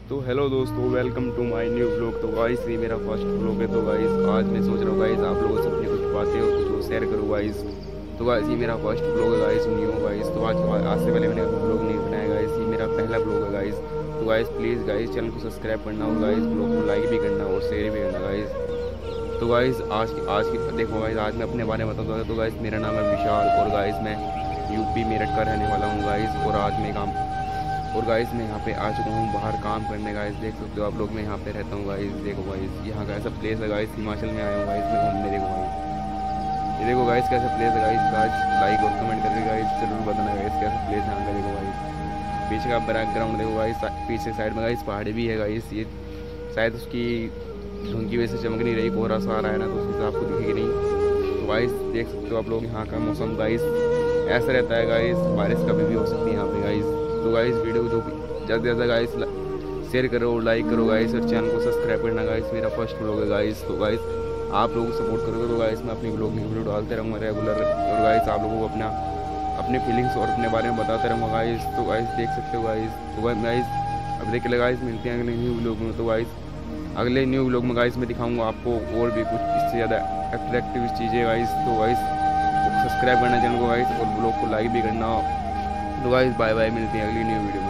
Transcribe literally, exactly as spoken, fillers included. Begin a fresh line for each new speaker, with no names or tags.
तो हेलो दोस्तों, welcome to my new blog. तो गाइस ये मेरा फर्स्ट ब्लॉग है। तो गाइस आज मैं सोच रहा हूँ गाइस आप लोगों से अपनी कुछ बातें और कुछ शेयर करूँ गाइस। तो गाइस ये मेरा फर्स्ट ब्लॉग है गाइस, न्यू गाइस। तो आज आज से पहले मैंने ब्लॉग नहीं बनाया गाइस, ये मेरा पहला ब्लॉग है गाइस। तो गाइस प्लीज़ गाइस चैनल को सब्सक्राइब करना और गाइस ब्लॉग को लाइक भी करना और शेयर भी करना गाइस। तो गाइस आज की आज की देखो गाइस, आज मैं अपने बारे में बताऊँगा। तो गाइस मेरा नाम है विशाल और गाइस मैं यूपी मेरठ का रहने वाला हूँ गाइस। और आज मैं काम और गाइस मैं यहाँ पे आ चुका हूँ बाहर काम करने गाइस। देख सकते हो आप लोग, मैं यहाँ पे रहता हूँ गाइस। देखो गाइस यहाँ का ऐसा प्लेस है गाइस, हिमाचल में आया हूँ गाइस मैं घूमने। देखो गाइस ये देखो गाइस कैसा प्लेस है गाइस। गाइस लाइक और कमेंट करके गाइस जरूर बताना गाइस कैसा प्लेस है यहाँ का। देखो गाइस पीछे का बैकग्राउंड देखो गाइस, पीछे साइड में गाइस पहाड़ी भी है गाइस। ये शायद उसकी धुंध की वजह से चमक नहीं रही, कोहरा सा आ रहा है ना, तो उस हिसाब को दिखेगी नहीं। तो गाइस देख सकते हो आप लोग यहाँ का मौसम गाइस ऐसा रहता है गाइस, बारिश कभी भी हो सकती है यहाँ पे गाइस। तो गाइस वीडियो जो ज़्यादा से ज़्यादा गाइस शेयर करो, लाइक करो गाइस और चैनल को सब्सक्राइब करना गाइस। मेरा फर्स्ट ब्लॉग है गाइस। तो गाइस आप लोग सपोर्ट करोगे तो गाइस मैं अपनी ब्लॉग में वीडियो डालते रहूँगा रेगुलर। और गाइस आप लोगों को अपना अपने फीलिंग्स और अपने बारे में बताते रहूँगा गाइस। तो गाइस देख सकते हो गाइस। तो गाइस अब देख ले गाइस, मिलते हैं अगले न्यू ब्लॉग में। तो गाइस अगले न्यू ब्लॉग में गाइस मैं दिखाऊँगा आपको और भी कुछ इससे ज़्यादा अट्रैक्टिव चीज़ें गाइस। तो गाइस सब्सक्राइब करना चैनल को गाइस और ब्लॉग को लाइक भी करना। तो गाइस बाय बाय, मिलते हैं अगली न्यू वीडियो में।